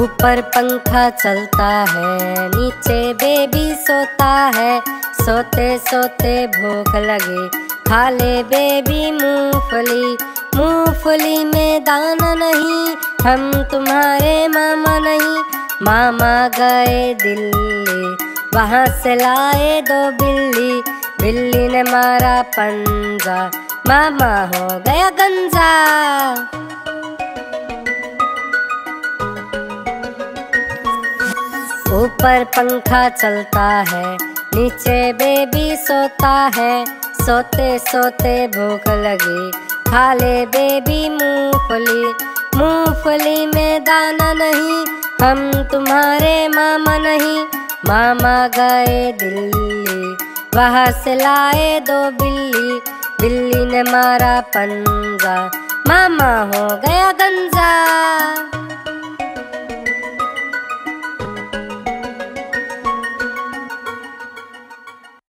ऊपर पंखा चलता है, नीचे बेबी सोता है। सोते सोते भूख लगे, खा ले बेबी मूंगफली। मूंगफली में दाना नहीं, हम तुम्हारे मामा नहीं। मामा गए दिल्ली, वहाँ से लाए 2 बिल्ली। बिल्ली ने मारा पंजा, मामा हो गया गंजा। ऊपर पंखा चलता है, नीचे बेबी सोता है। सोते सोते भूख लगी, खा ले बेबी मूंगफली। मूंगफली में दाना नहीं, हम तुम्हारे मामा नहीं। मामा गए दिल्ली, वहाँ से लाए 2 बिल्ली। बिल्ली ने मारा पंजा, मामा हो गया गंजा।